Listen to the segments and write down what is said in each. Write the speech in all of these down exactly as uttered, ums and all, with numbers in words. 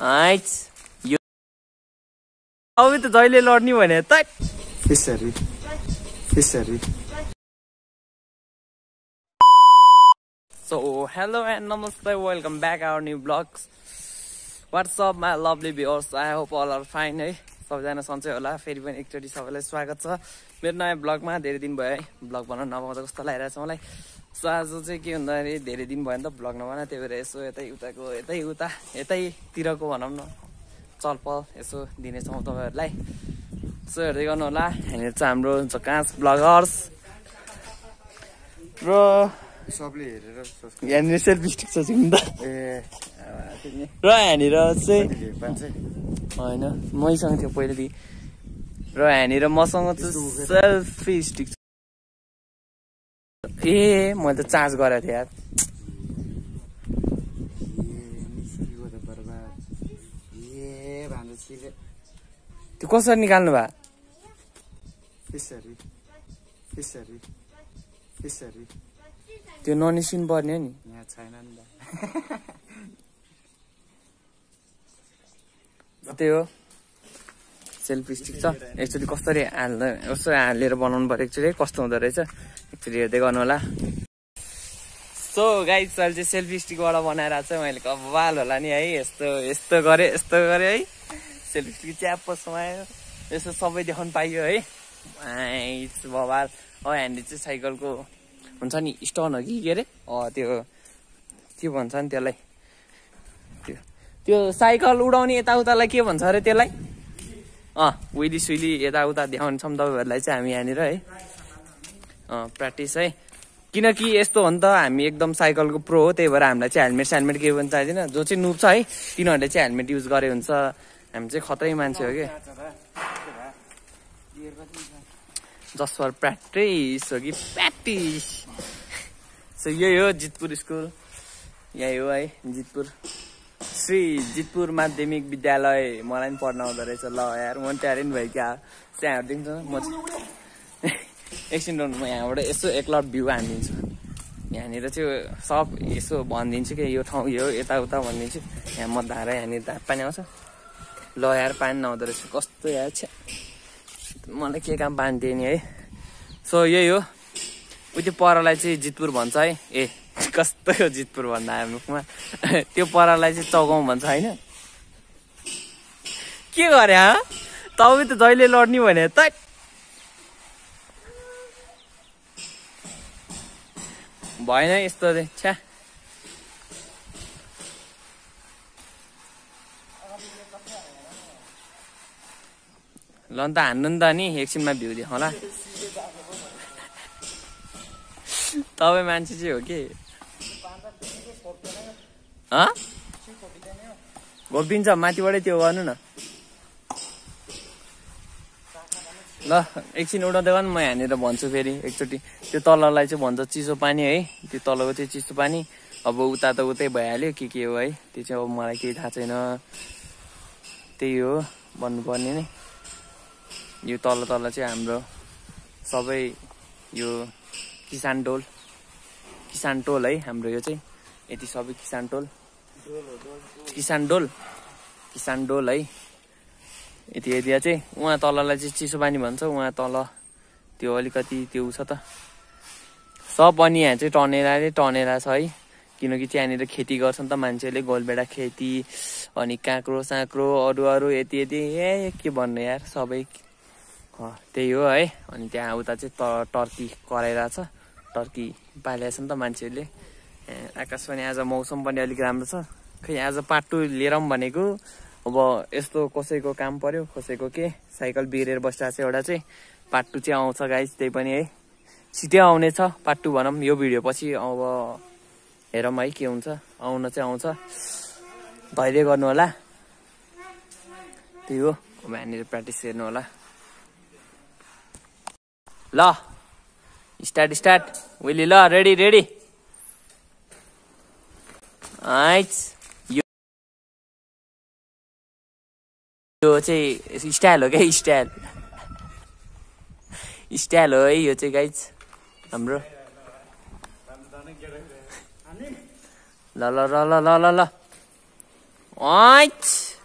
आइच यो अब त जहिले लड्ने भने त त्यसरी त्यसरी So hello and namaste, welcome back our new vlogs. What's up my lovely viewers? I hope all are fine है सबैजना सन्चै होला। फेरि पनि एकचोटि सबैलाई स्वागत छ मेरो नयाँ ब्लगमा। धेरै दिन भयो है ब्लग बनाउन नपाउँदा कस्तो लागिरहेछ मलाई। सो आज चाहिँ के भन्दाखेरि धेरै दिन भयो नि त ब्लग नबना, त्यही भएर यसो यतै उताको यतै उता यतैतिरको भनौँ न चलपल यसो दिनेछौँ तपाईँहरूलाई। सो हेर्दै गर्नु होला। यहाँनिर चाहिँ हाम्रो झकास ब्लगर्स र सबले हेरेर यहाँनिर सेल्फी स्टिक छ नि त ए र यहाँनिर चाहिँ होइन मैसँग थियो पहिलादेखि र यहाँनिर मसँग चाहिँ सेल्फी स्टिक छ। ए मैले त चार्ज गरेको थिएँ यार। त्यो कसरी निकाल्नु भयो? त्यसरी त्यसरी त्यसरी त्यो ननिस्किनु पर्ने हो नि। यहाँ छैन नि त त्यही हो सेल्फी स्टिक छ। एकचोटि कसरी हाल्दा कस्तो हालेर बनाउनु पर्यो एकचोटि कस्तो हुँदो रहेछ एकचोटि हेर्दै गर्नु होला। सो गाइस अहिले चाहिँ सेल्फी स्टिकबाट बनाएर चाहिँ मैले कब्बाल होला नि है। यस्तो यस्तो गरेँ यस्तो गरेँ है सेल्फी स्टिक च्याप्प समायो यसो सबै देखाउनु पाइयो है। बबाल हो यहाँनिर चाहिँ साइकलको हुन्छ नि स्टोन हो कि के अरे त्यो के भन्छ नि त्यसलाई, त्यो त्यो साइकल उडाउने यताउतालाई के भन्छ अरे त्यसलाई? अँ विली सुइली यताउता देखाउँछौँ तपाईँहरूलाई चाहिँ हामी यहाँनिर है। अँ प्र्याक्टिस है, किनकि यस्तो हो नि त हामी एकदम साइकलको प्रो हो, त्यही भएर हामीलाई चाहिँ हेलमेट सेलमेट केही पनि चाहिँदैन। जो चाहिँ नुब छ है तिनीहरूले चाहिँ हेलमेट युज गरे हुन्छ। हामी चाहिँ खतरै मान्छे हो कि जस्ट फर प्र्याक्टिस हो कि प्र्याक्टिस। सो यही हो जितपुर स्कुल, यही हो है जितपुर श्री जितपुर माध्यमिक विद्यालय। मलाई पनि पढ्न आउँदो रहेछ ल यार, म ट्यारे नि भयो क्या त्यहाँ हेरिदिन्छ म एकछिन म यहाँबाट यसो एकलट भ्यू हानिदिन्छु। यहाँनिर चाहिँ सब यसो भनिदिन्छु कि यो ठाउँ यो यताउता भनिदिन्छु। यहाँ म धारा यहाँनिर धार पानी आउँछ ल यार, पानी नआउँदो रहेछ कस्तो यार छ मलाई के काम पानी दिए नि है। सो यही हो उयो परलाई चाहिँ जितपुर भन्छ है। ए कस्तो हो जितपुर भन्दा मुखमा त्यो परलाई चाहिँ चौगाउँ भन्छ होइन। के गरे हा तपाईँ त जहिले लड्ने भने त भएन यस्तो चाहिँ छ्या। ल अन्त हान्नु नि त नि एकछिनमा भ्यू देखाउँला। तपाईँ मान्छे चाहिँ हो कि घोपिन्छ माथिबाटै त्यो गर्नु न ल। एकछिन उडाउँदै गर्नु म यहाँनिर भन्छु फेरि एकचोटि। त्यो तललाई चाहिँ भन्छ चिसो पानी है, त्यो तलको चाहिँ चिसो पानी। अब उता त उतै भइहाल्यो के के हो है त्यो चाहिँ अब मलाई केही थाहा छैन। त्यही हो भन्नुपर्ने नै। यो तल तल चाहिँ हाम्रो सबै यो किसान टोल किसान टोल है हाम्रो यो चाहिँ यति सबै किसान टोल किसान डोल किसान डोल है। यति एरिया चाहिँ उहाँ तललाई चाहिँ चिसो पानी भन्छ। उहाँ तल त्यो अलिकति त्यो छ त सब अनि यहाँ चाहिँ टनेरा टनेरा छ है, किनकि त्यहाँनिर खेती गर्छन् त मान्छेले गोलबेडा खेती अनि काँक्रो साँक्रो अरू अरू यति यति ए के भन्नु यार सबै त्यही हो है। अनि त्यहाँ उता चाहिँ त टर्की कराइरहेछ, टर्की पालिरहेछ नि त मान्छेहरूले। आकाश पनि आज मौसम पनि अलिक राम्रो छ। खै आज पाटु लिएर पनि भनेको अब यस्तो कसैको काम पर्यो कसैको के साइकल बिग्रेर बसिरहेको छ एउटा चाहिँ पाटु चाहिँ आउँछ गाइस। त्यही पनि है छिटै आउनेछ पाटु भनौँ यो भिडियो पछि। अब हेरौँ है के हुन्छ, आउन चाहिँ आउँछ धैर्य गर्नु होला। त्यही हो अब यहाँनिर प्र्याक्टिस हेर्नु होला। ल स्टार्ट स्टार्ट विली ल रेडी रेडी आइट्स। यो चाहिँ स्टाइल हो क्या स्टाइल स्टाइल हो है यो चाहिँ गाइज हाम्रो। ल ल ल ल ल ल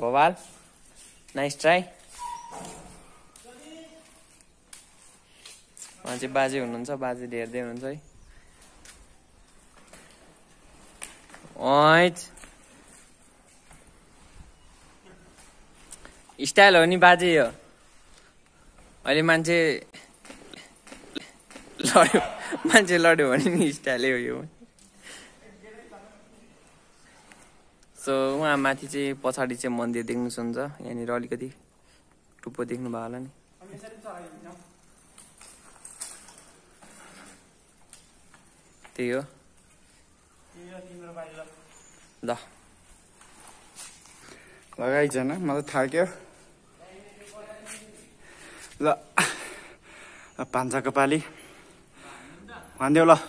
babal. Nice try. उहाँ चाहिँ बाजे हुनुहुन्छ, बाजेले हेर्दै हुनुहुन्छ है। ओइट स्टाइल हो नि बाजे यो। अहिले मान्छे लड्यो मान्छे लड्यो भने नि स्टाइलै हो यो। सो उहाँ माथि चाहिँ पछाडि चाहिँ मन्दिर देख्नु सक्नुहुन्छ। यहाँनिर अलिकति टुप्पो देख्नु भयो होला नि। त्यही हो ल लगाइजन मलाई थाक्यो ल पान्जाको पाली भनिदेऊ ल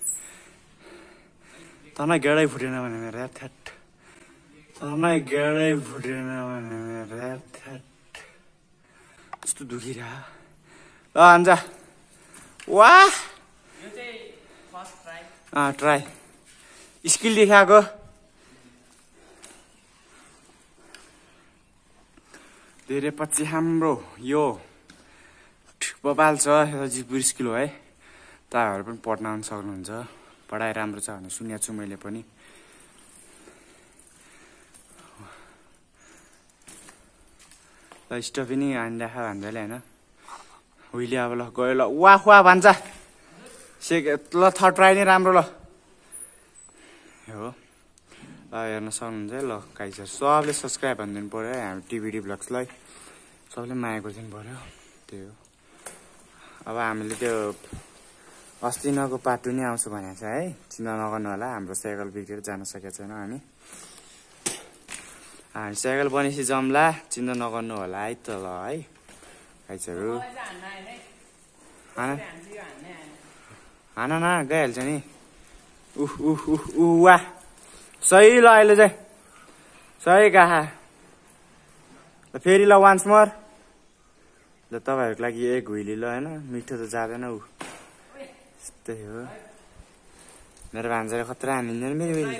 तँलाई गेडै फुटेन भने मेरो ऱ्याट तँलाई गेडै फुटेन भने मेरो ऱ्याट यस्तो दुखिरह ल हान्छ वाह अँ ट्राई स्किल देखाएको धेरै पछि हाम्रो यो बबाल छ जितपुर स्किल हो है। तपाईँहरू पनि पढ्न आउनु सक्नुहुन्छ। पढाइ राम्रो छ भनेर सुनेको छु मैले पनि। ल स्टफी नि हानिराख भन्दैले होइन उहिले अब ल गयो ल वाह वाह भन्छ सेक ल थर्ड ट्राई नै राम्रो ल हो। ल हेर्न सक्नुहुन्छ है। ल गाइजहरु सबले सब्सक्राइब भनिदिनु पर्यो है हामी टिभिडी ब्लग्सलाई। सबले माया गरिदिनु पर्यो त्यही हो। अब हामीले त्यो अस्ति नको पार्ट टू नै आउँछ भनेको छ है। चिन्ता नगर्नु होला हाम्रो साइकल बिग्रेर जान सकेको छैन हामी। हामी साइकल बनेपछि जम्ला चिन्ता नगर्नु होला है त ल है गाइजहरु। हान न गइहाल्छ नि। उह उह उह उह वाह सही ल अहिले चाहिँ सही गाहा ल फेरि ल वान्स मोर ल तपाईहरुको लागि एक हुइली ल हैन मिठो त जादैन उ त्यही हो। मेरो भान्जाले खतरा हानिन्छ नि मेरो हुइली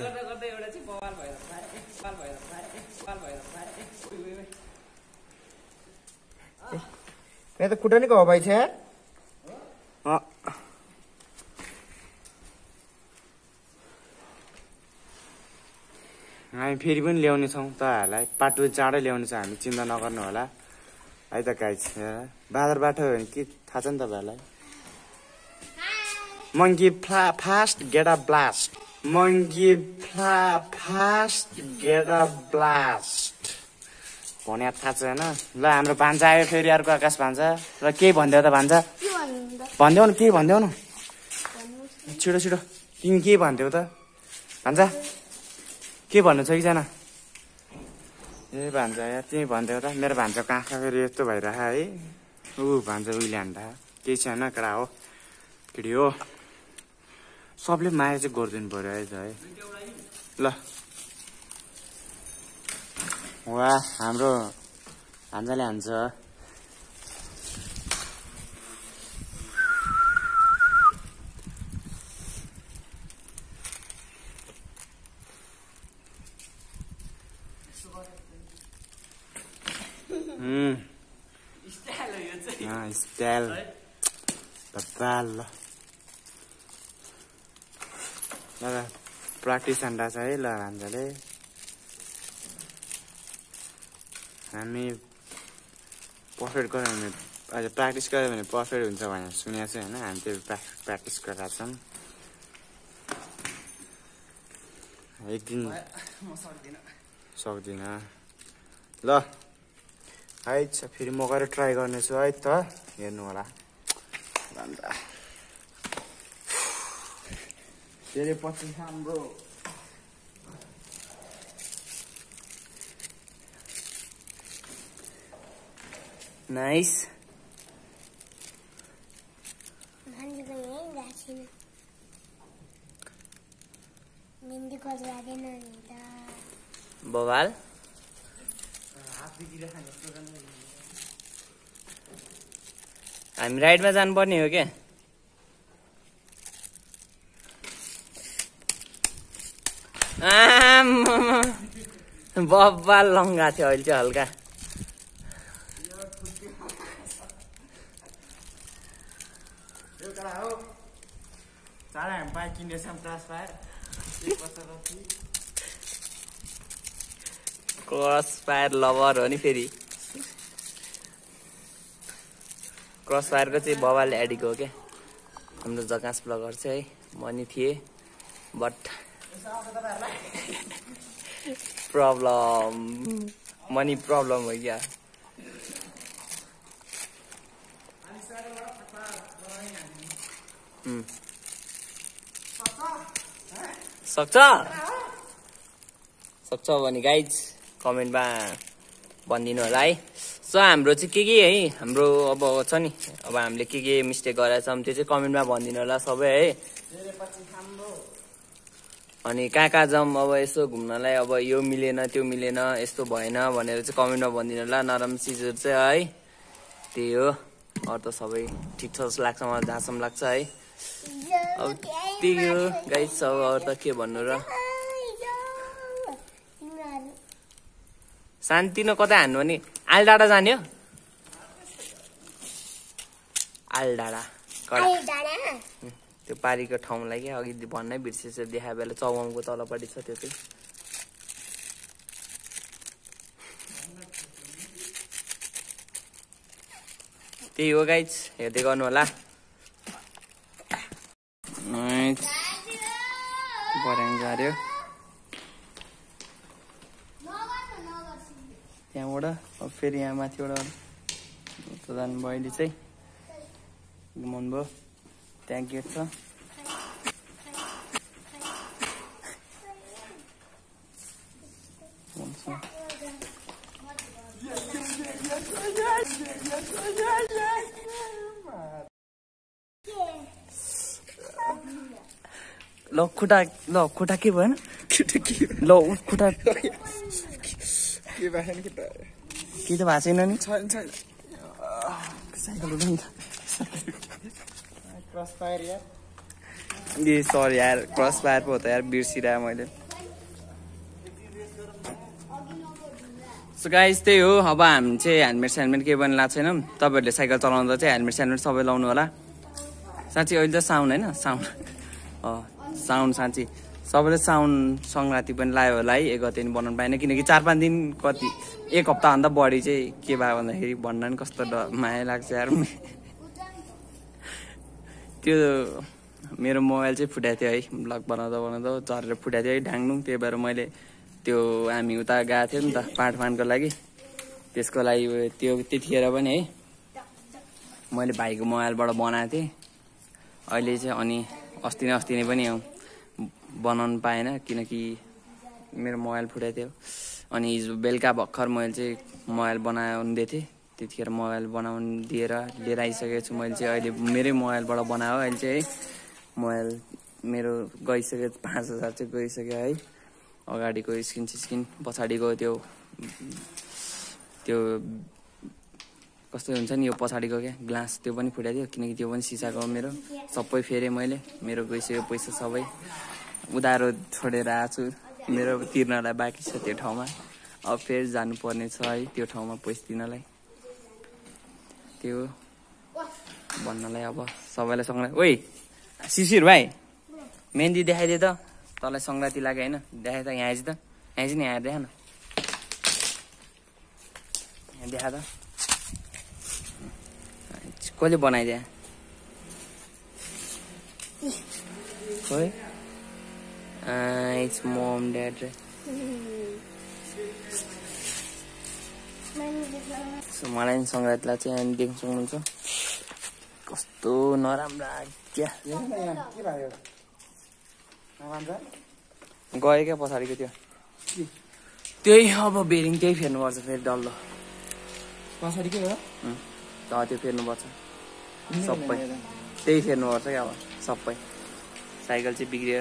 मैं तो खुटा नहीं कहो भाई छे अँ हामी फेरि पनि ल्याउने छौँ तपाईँहरूलाई पार्ट टू चाँडै ल्याउने छ हामी चिन्ता नगर्नु होला है त गाइज। बाजारबाट हो भने के थाहा छ नि तपाईँहरूलाई। मङ्की फ्ला fast get a blast monkey फ्ला फास्ट गेट अ ब्लास्ट भने थाहा छ होइन। ल हाम्रो भान्जा आयो फेरि अर्को आकाश भान्जा र केही भनिदेऊ त भान्जा भनिदेऊ न केही भनिदेऊ न छिटो छिटो तिमी के भनिदेऊ त भान्जा के भन्नु छ कि छैन। ए भान्जा यार तिमी भनिदेऊ त मेरो भान्जाको आँखा फेरि यस्तो भइरह है। ऊ भान्जा उहिले हान्दा केही छैन केटा हो केटी हो। सबले माया चाहिँ गरिदिनु पर्यो है त है। ल वाह हाम्रो भान्जाले हान्छ। स्टाइल babal ल प्र्याक्टिस हान्दा छ है ल भान्जाले। हामी पर्फेक्ट गऱ्यो भने अझ प्र्याक्टिस गऱ्यो भने पर्फेक्ट हुन्छ भनेर सुनेको छु होइन। हामी त्यो प्र्याक्टिस गरेका छौँ। एक दिन सक्दिनँ ल है फेरि म गएर ट्राई गर्नेछु है त हेर्नु होला। धेरै पछि हाम्रो नाइस बवाल हामी राइडमा जानुपर्ने हो क्या। बब्बाल लङ्गा थियो अहिले चाहिँ हल्का चाँडै हामी बाइक किन्दैछौँ crossfire crossfire lover हो नि फेरि क्रस फायरको चाहिँ बबाल एडिक हो क्या हाम्रो जकास ब्लगर चाहिँ है म नि थिएँ बट प्रब्लम मनी प्रब्लम हो क्या सक्छ सक्छ भने गाइज कमेन्टमा भनिदिनु होला है सो हाम्रो चाहिँ के के है हाम्रो अब छ नि अब हामीले के के मिस्टेक गरेका छौँ त्यो चाहिँ कमेन्टमा भनिदिनु होला सबै है अनि कहाँ कहाँ जाउँ अब यसो घुम्नलाई अब यो मिलेन त्यो मिलेन यस्तो भएन भनेर चाहिँ कमेन्टमा भनिदिनु होला नराम्रो चिजहरू चाहिँ है त्यही हो अरू त सबै ठिक छ जस्तो लाग्छ मलाई जहाँसम्म लाग्छ है अब त्यही हो गाइस अब अरू त के भन्नु र शान्ति न कतै हान्नु भने आलडाँडा जाने हो आलडाँडा त्यो पारीको ठाउँलाई क्या अघि भन्नै बिर्सेछ देखा बेला चौगाउँको तलपट्टि छ त्यो चाहिँ त्यही हो गाइज हेर्दै गर्नु होला बर्याङ झार्यो त्यहाँबाट अब फेरि यहाँ माथिबाट जानुभयो अहिले चाहिँ घुमाउनु भयो त्यहाँ गेट छ ल खुट्टा ल खुट्टा के भएन ल खुट्टा के त भएको छैन नि साइकल क्रस फायर यार ए सरी यार क्रस फायर पो त यार बिर्सिरहेँ मैले सो गाइस त्यही हो अब हामी चाहिँ हेलमेट सेलमेट केही पनि लाएको छैनौँ तपाईँहरूले साइकल चलाउँदा चाहिँ हेलमेट सेलमेट सबै लाउनु होला साँच्ची अहिले त साउन्ड होइन साउन्ड अँ साउन्ड साँच्ची सबैले साउन्ड सङ्क्रान्ति पनि लायो होला है एक गते पनि बनाउनु पाएन किनकि चार पाँच दिन कति एक हप्ताभन्दा बढी चाहिँ के भयो भन्दाखेरि भन्न नि कस्तो डर माया लाग्छ यार त्यो मेरो मोबाइल चाहिँ फुटाएको थियो है ब्लग बनाउँदा बनाउँदा झरेर फुटाएको थियो है ढाङ्नु त्यही भएर मैले त्यो हामी उता गएको थियौँ नि त पाठमानको लागि त्यसको लागि त्यो त्यतिखेर पनि है मैले भाइको मोबाइलबाट बनाएको थिएँ अहिले चाहिँ अनि अस्ति नै अस्ति नै पनि बनाउनु पाएन किनकि मेरो मोबाइल फुटाएको थियो अनि हिजो बेलुका भर्खर मैले चाहिँ मोबाइल बनाउनु दिएको थिएँ त्यतिखेर मोबाइल बनाउनु दिएर लिएर आइसकेको छु मैले चाहिँ अहिले मेरै मोबाइलबाट बनायो अहिले चाहिँ है मोबाइल मेरो गइसक्यो पाँच हजार चाहिँ गइसक्यो है अगाडिको स्क्रिन सिस्क्रिन पछाडिको त्यो त्यो कस्तो हुन्छ नि यो पछाडिको क्या ग्लास त्यो पनि फुटाएको थियो किनकि त्यो पनि सिसाको मेरो सबै फेरेँ मैले मेरो गइसक्यो पैसा सबै उधारो छोडेर आएको छु मेरो तिर्नलाई बाँकी छ त्यो ठाउँमा अब फेरि जानुपर्ने छ है त्यो ठाउँमा पैसा दिनलाई त्यो भन्नलाई अब सबैलाई सङ्क्रान्ति ओइ शिशिर भाइ मेहन्दी देखाइदिए त तँलाई सङ्क्रान्ति लाग्यो होइन देखाइ त यहाँ आइज त यहाँ चाहिँ यहाँ देखा न यहाँ देखा त कसले बनाइदिए खोइ इट्स मम ड्याड मलाई पनि सङ्क्रान्तिलाई चाहिँ यहाँ देख्न सक्नुहुन्छ कस्तो नराम्रो क्या गयो क्या पछाडिको त्यो त्यही अब बेरिङ त्यही फेर्नुपर्छ फेरि डल्लो पछाडिकै हो त्यो फेर्नुपर्छ सबै त्यही फेर्नुपर्छ क्या अब सबै साइकल चाहिँ बिग्रिएर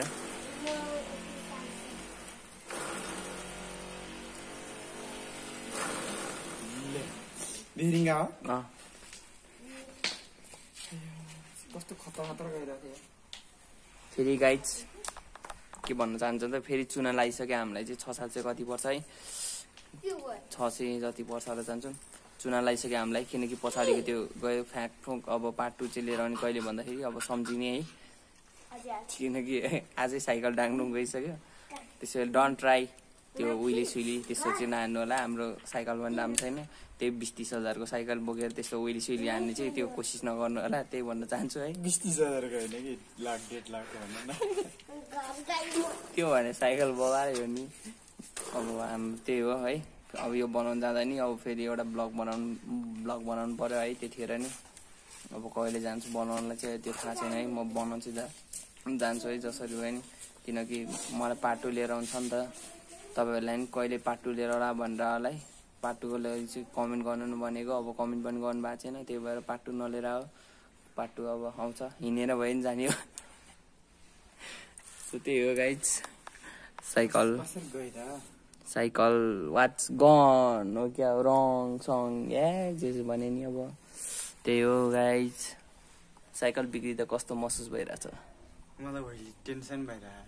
बिरिङ्गा हो अँ कस्तो खतर खतर गइरहेको थियो फेरि गाइड्स के भन्न चाहन्छ त फेरि चुना लगाइसक्यो हामीलाई चाहिँ छ सात चाहिँ कति पर्छ है छ सय जति पर्छ होला जान्छौँ चुना लगाइसक्यो हामीलाई किनकि पछाडिको त्यो गयो फ्याक फुक अब पार्ट टू चाहिँ लिएर आउने कहिले भन्दाखेरि अब सम्झिने है किनकि आजै साइकल डाङ्नु गइसक्यो त्यसो भए डन्ट ट्राई त्यो उइली सुइली त्यस्तो चाहिँ नहान्नु होला हाम्रो साइकल पनि राम्रो छैन त्यही बिस तिस हजारको साइकल बोकेर त्यस्तो उइली सुइली हान्ने चाहिँ त्यो कोसिस नगर्नु होला त्यही भन्न चाहन्छु है बिस तिस हजारको होइन कि लाख डेढ लाख त्यो भने साइकल बगाएर हो नि अब हाम्रो त्यही हो है अब यो बनाउनु जाँदा नि अब फेरि एउटा ब्लग बनाउनु ब्लग बनाउनु पर्यो है त्यतिखेर नि अब कहिले जान्छु बनाउनुलाई चाहिँ त्यो थाहा छैन है म बनाउँछु जा जान्छु है जसरी भयो नि किनकि मलाई पार्ट टू लिएर आउँछ नि त तपाईँहरूलाई नि कहिले पार्ट टू लिएर होला भनेर होला है पार्ट टूको लागि चाहिँ कमेन्ट गर्नु भनेको अब कमेन्ट पनि गर्नु भएको छैन त्यही भएर पार्ट टू नलिएर आयो पार्ट टू अब आउँछ हिँडेर भयो नि जाने हो सो त्यही हो गाइज साइकल साइकल वाट्स गन हो क्या रङ सङ ए जे जे भने नि अब त्यही हो गाइज साइकल बिग्रिँदा कस्तो महसुस भइरहेछ मलाई भोलि टेन्सन भइरहेको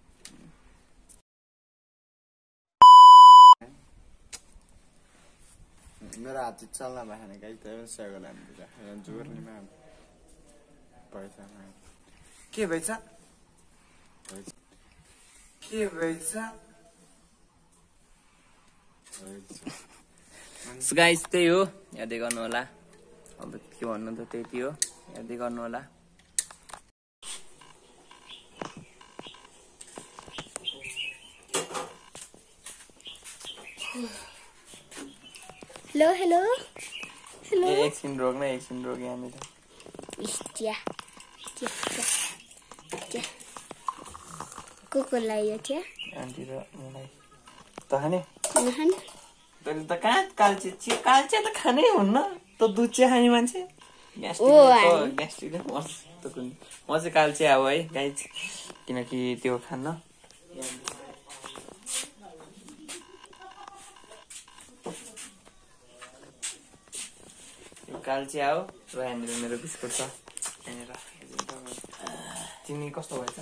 मेरो हात चल्न भएन गाई त्यही साइकल हामी जोर्नीमा पैसा के भएछ के भएछ गाइज त्यही हो हेर्दै गर्नु होला अब के भन्नु त त्यति हो हेर्दै गर्नु होला हेलो हेलो हेलो एकछिन रोक्न एकछिन रोक यहाँनिर इस्टिया क्या क्या को को लाग्यो क्या आन्टी र मलाई त खाने नखान तैँले त कहाँ काल्चे चिया काल्चे त खानै हुन्न त दुध चिया खाने मान्छे ग्यास्ट्रिक मर्छ त कुन म चाहिँ काल्चे अब है गाइज किनकि त्यो खान्न काल्चे आऊ र यहाँनिर मेरो बिस्कुट छ यहाँनिर तिमी कस्तो भएछ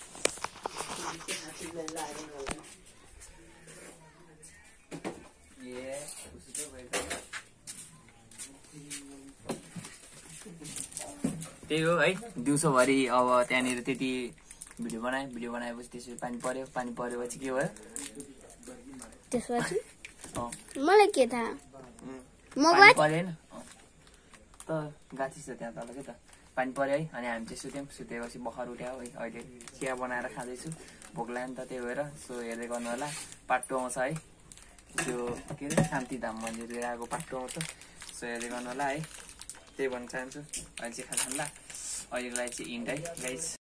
त्यही हो है दिउँसोभरि अब त्यहाँनिर त्यति भिडियो बनाएँ भिडियो बनाएपछि त्यसपछि पानी पर्यो पानी परेपछि के भयो त्यसपछि मलाई के थाहा म परेन त गाछी छ त्यहाँ तल के त पानी पर्यो है अनि हामी चाहिँ सुत्यौँ सुतेपछि भर्खर उठ्यो है अहिले चिया बनाएर खाँदैछु भोक लाग्यो नि त त्यही भएर सो हेर्दै गर्नु होला पार्ट टू आउँछ है त्यो के अरे शान्तिधाम मन्दिर आएको पार्ट टू आउँछ सो हेर्दै गर्नु होला है त्यही भन्न चाहन्छु अहिले चाहिँ खान्छ ल अहिलेको लागि चाहिँ इन्ड है गाइस